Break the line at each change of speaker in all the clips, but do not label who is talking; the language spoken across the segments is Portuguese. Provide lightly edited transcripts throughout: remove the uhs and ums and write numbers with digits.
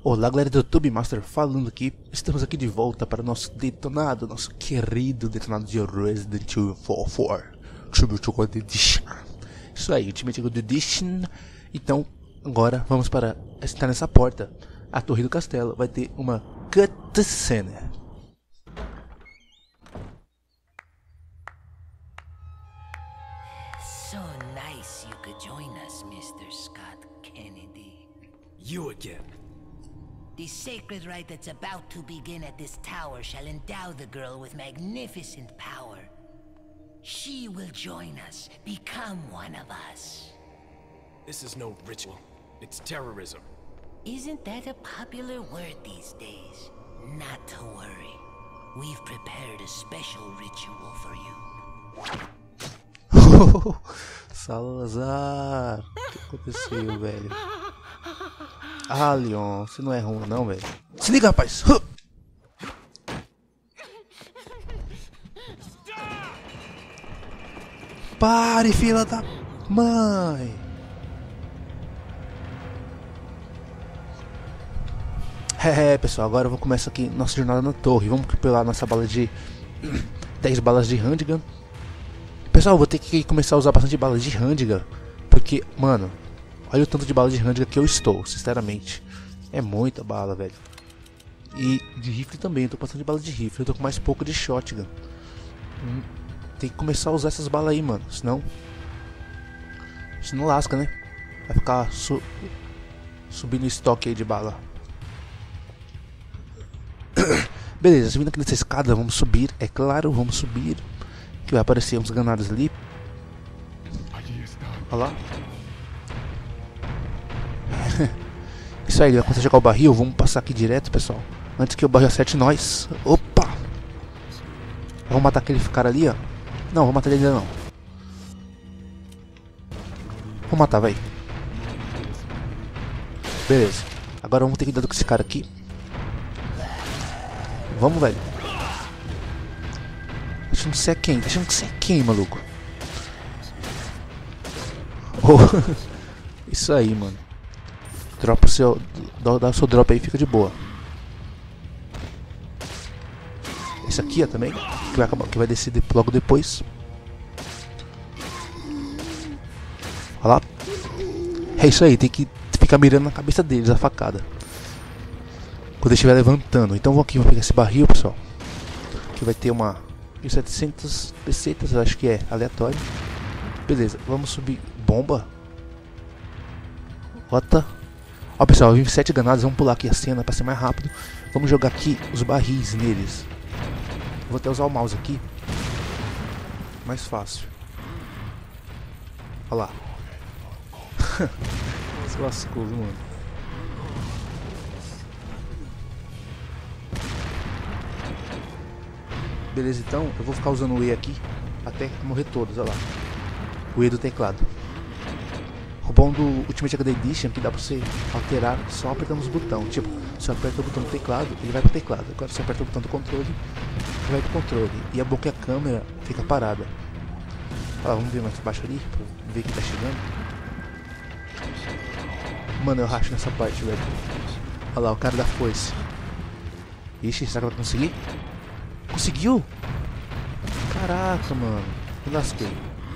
Olá galera do YouTube, Master falando aqui. Estamos aqui de volta para o nosso detonado, nosso querido detonado de Resident Evil 4 Ultimate Edition. Isso aí, Ultimate Edition. Então, agora vamos para estar nessa porta. A torre do castelo vai ter uma cutscene.
So nice you could join us, Mr. Scott Kennedy.
You again.
The sacred rite that's about to begin at this tower shall endow the girl with magnificent power. She will join us, become one of us.
This is no ritual. It's terrorism.
Isn't that a popular word these days? Not to worry. We've prepared a special ritual for you.
Salazar, o que aconteceu, velho? Ah, Leon, você não é ruim não, velho. Se liga, rapaz. Pare, filha da mãe. Pessoal, agora eu vou começar aqui nossa jornada na torre. Vamos pegar nossa bala de 10 balas de handgun. Pessoal, eu vou ter que começar a usar bastante balas de handgun, porque, mano, olha o tanto de bala de handgun que eu estou, sinceramente. É muita bala, velho. E de rifle também, eu tô passando de bala de rifle. Eu tô com mais pouco de shotgun. Tem que começar a usar essas balas aí, mano. Senão lasca, né? Vai ficar subindo o estoque aí de bala. Beleza, subindo aqui nessa escada, vamos subir. É claro, vamos subir. Que vai aparecer uns granadas ali. Olha lá. Isso aí, ele vai começar a jogar o barril. Vamos passar aqui direto, pessoal, antes que o barril acerte nós. Opa! Vamos matar aquele cara ali, ó. Não, vou matar ele ainda não. Vou matar, vai. Beleza. Agora vamos ter cuidado com esse cara aqui. Vamos, velho. Achando que você é quem? Tá achando que você é quem, maluco? Oh. Isso aí, mano. Dropa o seu. Dá o seu drop aí, fica de boa. Esse aqui, ó, também. Que vai descer logo depois. Olha lá. É isso aí, tem que ficar mirando na cabeça deles a facada quando ele estiver levantando. Então vou pegar esse barril, pessoal. Que vai ter uma 1700 pesetas, eu acho que é aleatório. Beleza, vamos subir. Bomba. Rota. Ó, pessoal, 27 granadas. Vamos pular aqui a cena para ser mais rápido. Vamos jogar aqui os barris neles. Vou até usar o mouse aqui. Mais fácil. Olha lá. Se lascou, viu, mano? Beleza, então eu vou ficar usando o E aqui até morrer todos, olha lá. O E do teclado. O bom do Ultimate Edition é que dá pra você alterar só apertando os botões. Tipo, se eu aperto o botão do teclado, ele vai pro teclado. Agora se eu aperto o botão do controle, ele vai pro controle. E é bom que a câmera fica parada. Olha lá, vamos ver mais baixo ali, pra ver que tá chegando. Mano, eu racho nessa parte, velho. Olha lá, o cara da foice. Ixi, será que vai conseguir? Conseguiu? Caraca, mano. Me lasquei.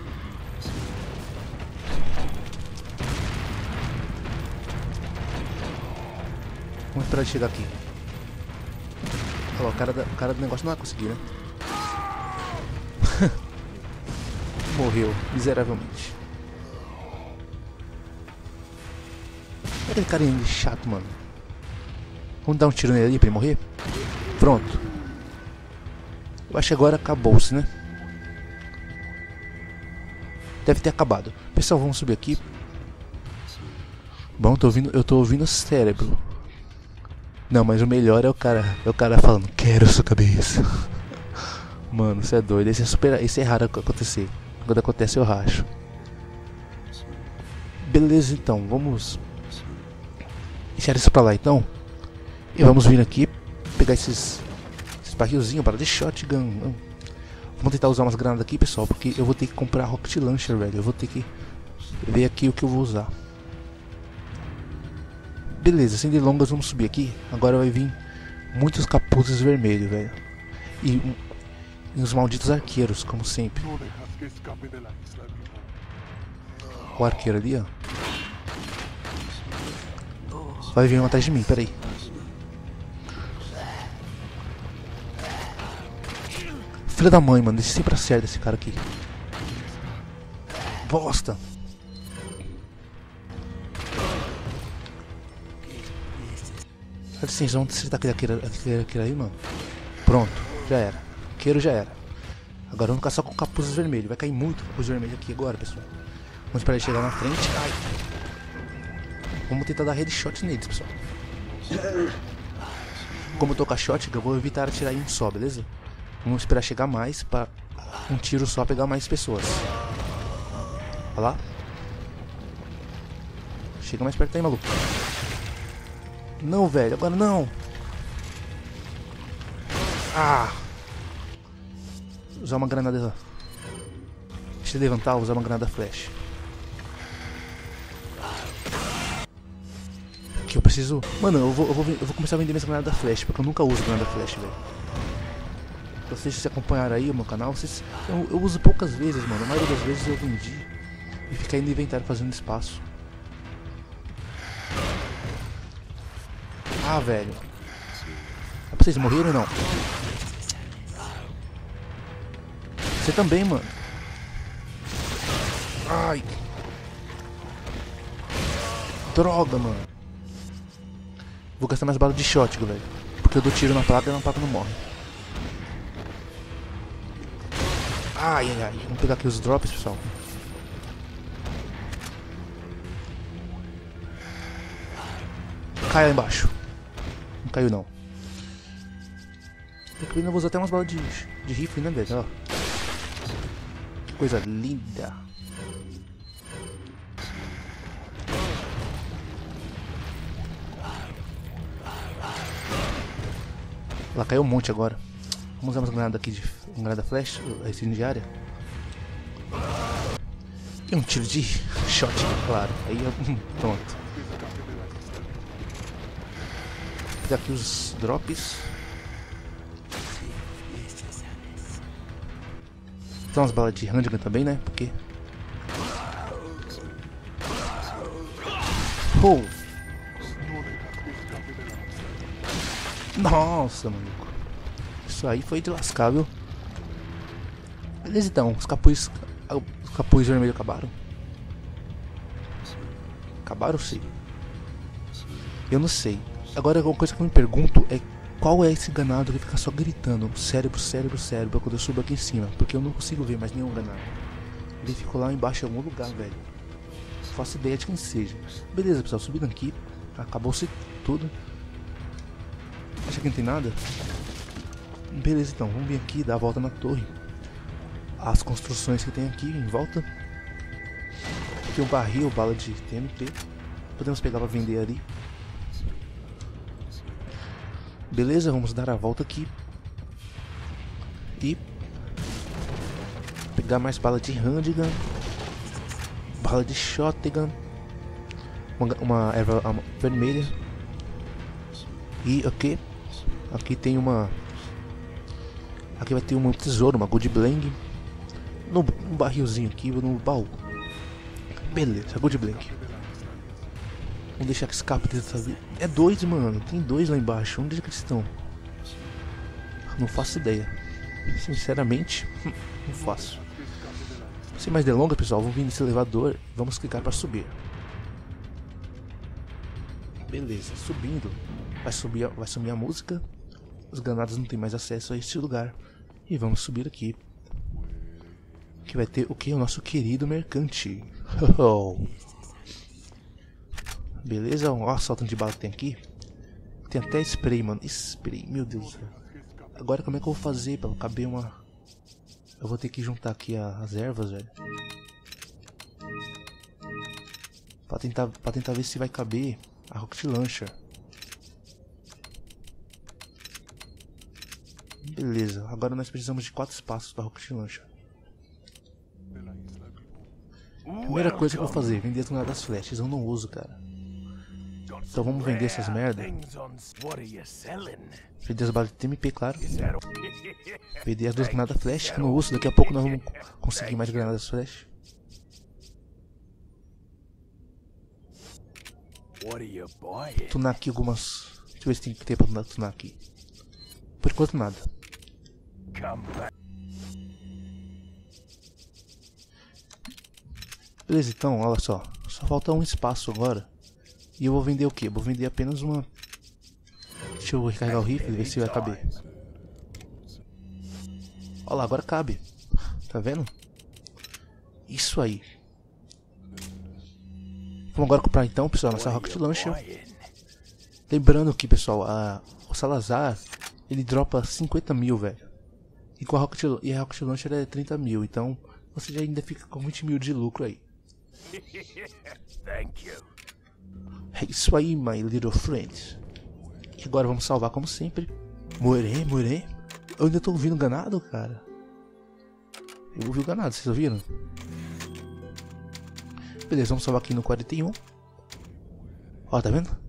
Vamos esperar ele chegar aqui. Olha lá, o cara do negócio não vai conseguir, né? Morreu, miseravelmente. Olha aquele carinha chato, mano. Vamos dar um tiro nele ali pra ele morrer? Pronto. Eu acho que agora acabou-se, né? Deve ter acabado. Pessoal, vamos subir aqui. Bom, eu tô ouvindo o cérebro. Não, mas o melhor é o cara falando, quero sua cabeça. Mano, você é doido. Esse é raro acontecer. Quando acontece eu racho. Beleza, então, vamos deixar isso pra lá então. E vamos vir aqui pegar esses barrilzinhos para de shotgun. Vamos tentar usar umas granadas aqui, pessoal, porque eu vou ter que comprar rocket launcher, velho. Eu vou ter que ver aqui o que eu vou usar. Beleza, sem delongas, vamos subir aqui. Agora vai vir muitos capuzes vermelhos, velho. E os malditos arqueiros, como sempre. O arqueiro ali, ó. Vai vir um atrás de mim, peraí. Filha da mãe, mano. Ele sempre acerta esse cara aqui. Bosta. Dá licença, vamos acertar aquele aí, mano. Pronto, já era. Arqueiro já era. Agora vamos caçar com capuzes vermelhos. Vai cair muito capuz vermelho aqui agora, pessoal. Vamos esperar ele chegar na frente. Ai. Vamos tentar dar headshot neles, pessoal. Como eu tô com a shotgun, eu vou evitar atirar em um só, beleza? Vamos esperar chegar mais pra um tiro só pegar mais pessoas. Olha lá. Chega mais perto aí, maluco. Não, velho, agora não. Ah. Usar uma granada. Deixa eu levantar, usar uma granada flash. Aqui eu preciso. Mano, eu vou começar a vender minhas granadas flash, porque eu nunca uso granada flash, velho. Vocês se acompanharam aí o meu canal, eu uso poucas vezes, mano. A maioria das vezes eu vendi e fiquei no inventário fazendo espaço. Ah, velho. É pra vocês morreram ou não? Você também, mano. Ai. Droga, mano. Vou gastar mais bala de shot, velho. Porque eu dou tiro na placa e a placa não morre. Ai, ai, ai. Vamos pegar aqui os drops, pessoal. Cai lá embaixo. Não caiu, não. Eu ainda vou usar até umas balas de rifle, né, velho? Ó. Que coisa linda. Ela caiu um monte agora. Vamos usar umas granadas aqui de granada flash, incendiária. E um tiro de shot, claro. Aí pronto. Vou pegar aqui os drops. Tem umas balas de handgun também, né? Porque. Oh! Nossa, maluco. Isso aí foi de lascar, viu? Beleza, então. Os capuz vermelhos acabaram. Acabaram, sim. Eu não sei. Agora, uma coisa que eu me pergunto é qual é esse ganado que fica só gritando cérebro, cérebro, cérebro quando eu subo aqui em cima. Porque eu não consigo ver mais nenhum ganado. Ele ficou lá embaixo em algum lugar, velho. Não faço ideia de quem seja. Beleza, pessoal. Subindo aqui. Acabou-se tudo. Acha que não tem nada? Beleza, então. Vamos vir aqui dar a volta na torre. As construções que tem aqui em volta. Tem um barril, bala de TMP. Podemos pegar para vender ali. Beleza, vamos dar a volta aqui. E pegar mais bala de handgun. Bala de shotgun. Uma erva vermelha. E aqui tem uma. Aqui vai ter um tesouro, uma Good Blank. No barrilzinho aqui, no baú. Beleza, Good Blank. Vamos deixar que escape dessa vida. É dois, mano. Tem dois lá embaixo. Onde é que eles estão? Não faço ideia. Sinceramente, não faço. Sem mais delongas, pessoal, vamos vir nesse elevador e vamos clicar para subir. Beleza, subindo. Vai sumir a música. Os granados não tem mais acesso a este lugar. E vamos subir aqui. Que vai ter o que? O nosso querido mercante. Beleza, olha o tanto de bala que tem aqui. Tem até spray, mano. Spray, meu Deus do céu. Agora como é que eu vou fazer pra caber uma... Eu vou ter que juntar aqui as ervas, velho. Pra tentar ver se vai caber a Rocket Launcher. Beleza, agora nós precisamos de 4 espaços para Rocket Launcher. Primeira coisa que eu vou fazer, vender as granadas flashes. Eu não uso, cara. Então vamos vender essas merda. Vender as balas de TMP, claro. Vender as 2 granadas flash que eu não uso. Daqui a pouco nós vamos conseguir mais granadas flash. Tunar aqui algumas. Deixa eu ver se tem que ter pra tunar aqui. Por enquanto nada. Beleza, então, olha só. Só falta um espaço agora. E eu vou vender o que? Vou vender apenas uma. Deixa eu recarregar o rifle e ver se vai caber. Olha lá, agora cabe. Tá vendo? Isso aí. Vamos agora comprar então, pessoal, nossa Rocket Launcher. Lembrando que, pessoal, o Salazar, ele dropa 50 mil, velho. E a Rocket Launcher é 30 mil, então você já ainda fica com 20 mil de lucro aí. É isso aí, my little friend. E agora vamos salvar como sempre. Morê. Eu ainda tô ouvindo ganado, cara. Eu ouvi o ganado, vocês ouviram? Beleza, vamos salvar aqui no 41. Ó, tá vendo?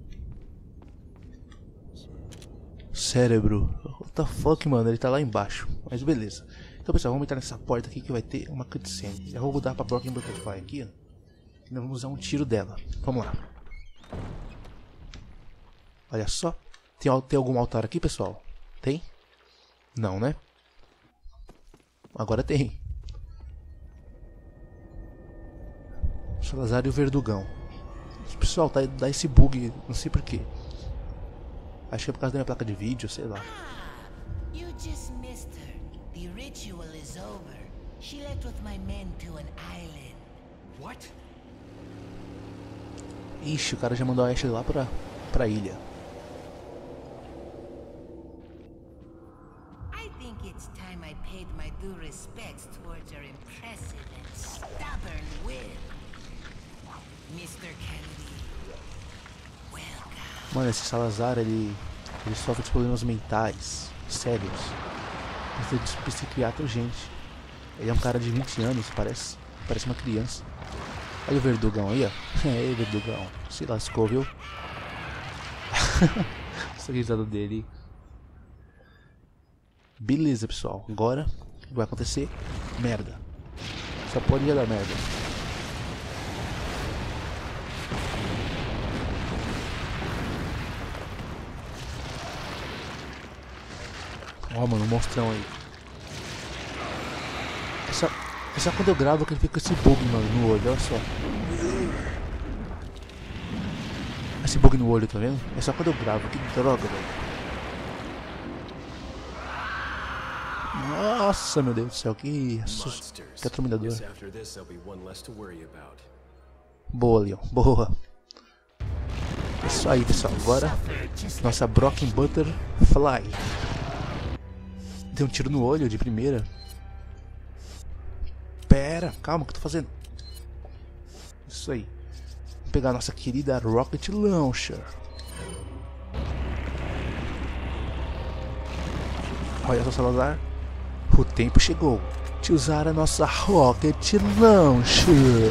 Cérebro. What the fuck, mano? Ele tá lá embaixo. Mas beleza. Então, pessoal, vamos entrar nessa porta aqui que vai ter uma cutscene. Já vou mudar pra Broken Butterfly aqui, ó. E nós vamos usar um tiro dela. Vamos lá. Olha só. Tem algum altar aqui, pessoal? Tem? Não, né? Agora tem. Salazar e o Verdugão. Pessoal, dá esse bug, não sei porquê. Acho que é por causa da minha placa de vídeo, sei lá.
You just missed her. The ritual is over. She left with my men to an island.
What?
Ixi, o cara já mandou a Ashley lá pra ilha.
I think it's time I paid my due respects towards your impressive and stubborn will. Mr. Kennedy, welcome.
Mano, esse Salazar, ele sofre de problemas mentais sérios. Ele é psiquiatra urgente. Ele é um cara de 20 anos, parece uma criança. Olha o Verdugão aí, ó. É, Verdugão. Se lascou, viu? Essa risada dele. Beleza, pessoal. Agora, o que vai acontecer? Merda. Só pode dar merda. Ó, mano, um monstrão aí. É só quando eu gravo que ele fica com esse bug, mano, no olho, olha só. Esse bug no olho, tá vendo? É só quando eu gravo, que droga, velho. Nossa, meu Deus do céu, que atrominador. Boa, Leon, boa. Isso aí, pessoal, agora nossa Broken Butterfly. Deu um tiro no olho de primeira. Pera, calma, o que eu tô fazendo? Isso aí. Vamos pegar a nossa querida Rocket Launcher. Olha só, Salazar. O tempo chegou de usar a nossa Rocket Launcher.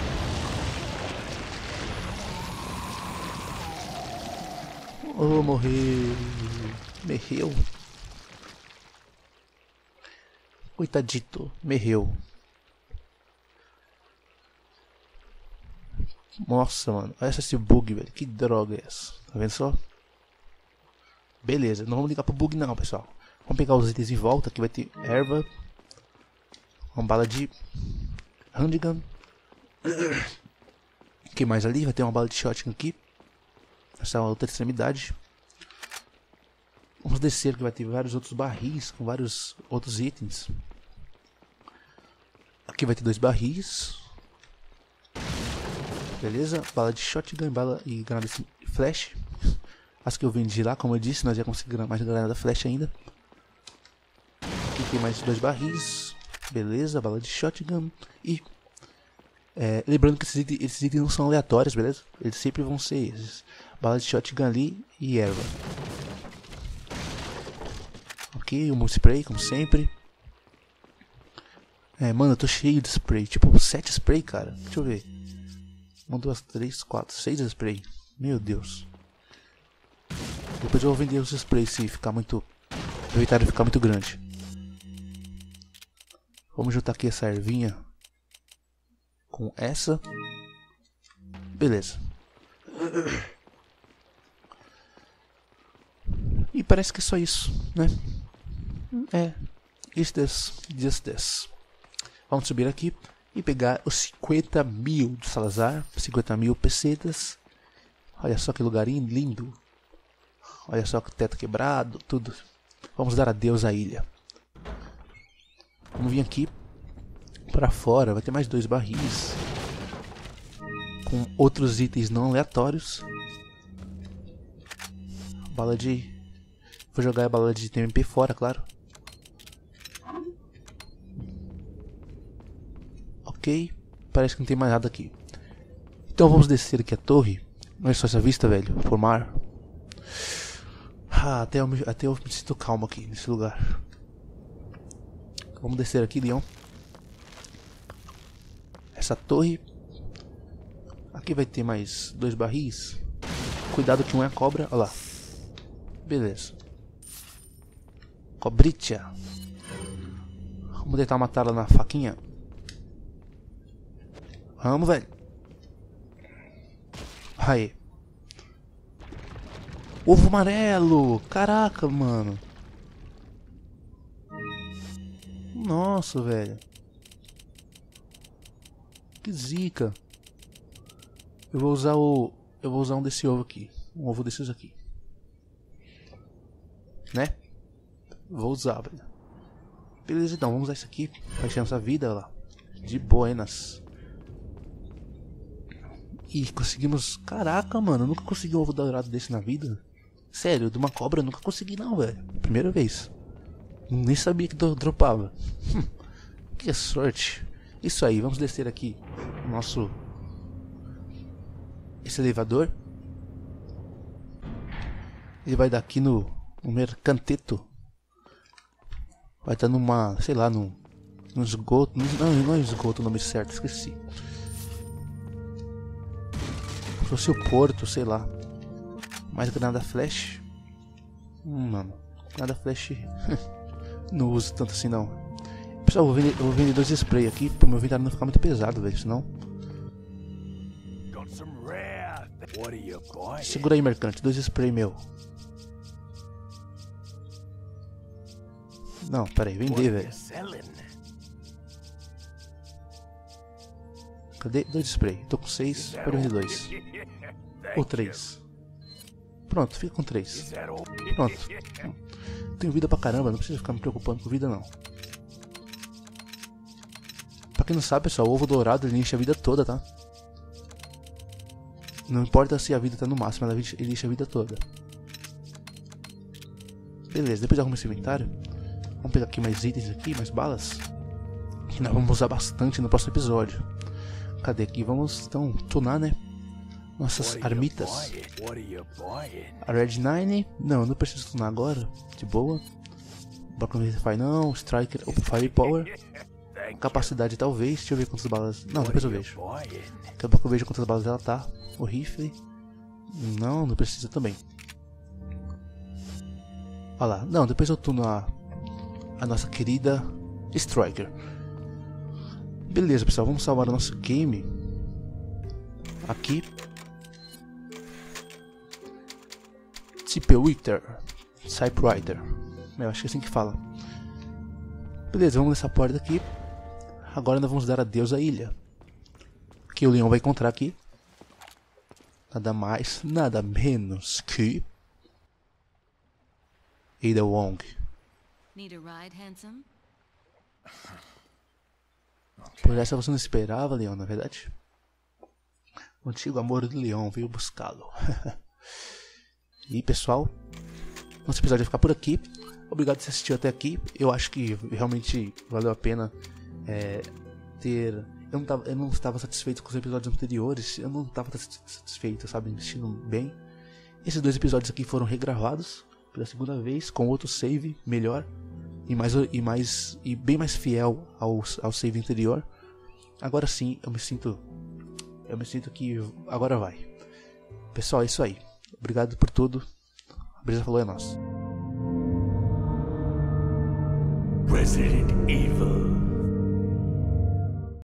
Oh, morreu. Coitadito, morreu. Nossa, mano, olha esse bug, velho. Que droga é essa? Tá vendo só? Beleza, não vamos ligar pro bug não, pessoal. Vamos pegar os itens em volta. Aqui vai ter erva, uma bala de handgun. O que mais ali? Vai ter uma bala de shotgun aqui. Essa é a outra extremidade. Vamos descer que vai ter vários outros barris com vários outros itens. Aqui vai ter 2 barris. Beleza? Bala de shotgun, bala e granada flash. As que eu vendi lá, como eu disse, nós já conseguimos mais granada flash ainda. Aqui tem mais 2 barris. Beleza? Bala de shotgun. E lembrando que esses itens não são aleatórios, beleza? Eles sempre vão ser esses. Bala de shotgun ali e erva. Ok, o spray, como sempre. Mano, eu tô cheio de spray. Tipo, 7 spray, cara. Deixa eu ver. 1, 2, 3, 4, 6 spray. Meu Deus. Depois eu vou vender os sprays se ficar muito... o inventário ficar muito grande. Vamos juntar aqui essa ervinha com essa. Beleza. E parece que é só isso, né? Just this. Vamos subir aqui e pegar os 50 mil do Salazar. 50 mil pesetas. Olha só que lugarinho lindo. Olha só que teto quebrado, tudo. Vamos dar adeus à ilha. Vamos vir aqui para fora. Vai ter mais 2 barris com outros itens não aleatórios. Bala de... vou jogar a bala de TMP fora, claro. Ok. Parece que não tem mais nada aqui. Então vamos descer aqui a torre. Olha só essa vista, velho. Formar. Até eu me sinto calmo aqui nesse lugar. Vamos descer aqui, Leon. Essa torre. Aqui vai ter mais 2 barris. Cuidado que um é a cobra. Olha lá. Beleza. Cobritia. Vamos tentar matá-la na faquinha. Vamos, velho. Aí. Ovo amarelo. Caraca, mano. Nossa, velho. Que zica. Eu vou usar um desse ovo aqui. Um ovo desses aqui. Né? Vou usar, velho. Beleza, então. Vamos usar isso aqui. Vai encher nossa vida lá. De buenas. E conseguimos... Caraca, mano. Eu nunca consegui um ovo dourado desse na vida. Sério, de uma cobra eu nunca consegui não, velho. Primeira vez. Nem sabia que dropava. Que sorte. Isso aí, vamos descer aqui o nosso... esse elevador. Ele vai dar aqui no Mercanteto. Vai estar numa, sei lá, num esgoto. Não é esgoto o nome certo, esqueci. Se fosse o porto, sei lá. Mais granada flash. Mano, granada flash. Não uso tanto assim não. Pessoal, eu vou vender 2 spray aqui pro meu inventário não ficar muito pesado, velho. Senão. Segura aí, mercante. 2 spray meu. Não, pera aí, vender, velho. Cadê? 2 spray. Tô com 6, pode vender 2. Ou 3. Pronto, fica com 3. Pronto. Tenho vida pra caramba, não precisa ficar me preocupando com vida não. Pra quem não sabe, pessoal, o ovo dourado ele enche a vida toda, tá? Não importa se a vida tá no máximo, ele enche a vida toda. Beleza, depois eu arrumo esse inventário. Vamos pegar aqui mais itens aqui, mais balas. Que nós vamos usar bastante no próximo episódio. Cadê aqui? Vamos então tunar, né? Nossas armitas. A Red 9. Não, não preciso tunar agora. De boa. Bloco Fire não. Striker. Firepower. Capacidade talvez. Deixa eu ver quantas balas. Não, depois eu vejo. Daqui a pouco eu vejo quantas balas ela tá. O rifle. Não, não precisa também. Olha lá. Não, depois eu tuno a nossa querida Striker. Beleza, pessoal. Vamos salvar o nosso game. Aqui. Typewriter. Eu acho que é assim que fala. Beleza, vamos nessa porta aqui. Agora nós vamos dar adeus à ilha. Que o Leon vai encontrar aqui. Nada mais, nada menos que Ada Wong.
Need a ride, handsome?
Por essa você não esperava, Leon, na verdade? O antigo amor do Leon veio buscá-lo. E pessoal, nosso episódio vai ficar por aqui. Obrigado por você assistir até aqui. Eu acho que realmente valeu a pena ter... Eu não estava satisfeito com os episódios anteriores. Eu não estava satisfeito, sabe, me sentindo bem. Esses 2 episódios aqui foram regravados pela segunda vez, com outro save melhor e bem mais fiel ao save anterior. Agora sim, eu me sinto que agora vai. Pessoal, é isso aí. Obrigado por tudo. Brisa falou, é nosso.
Resident Evil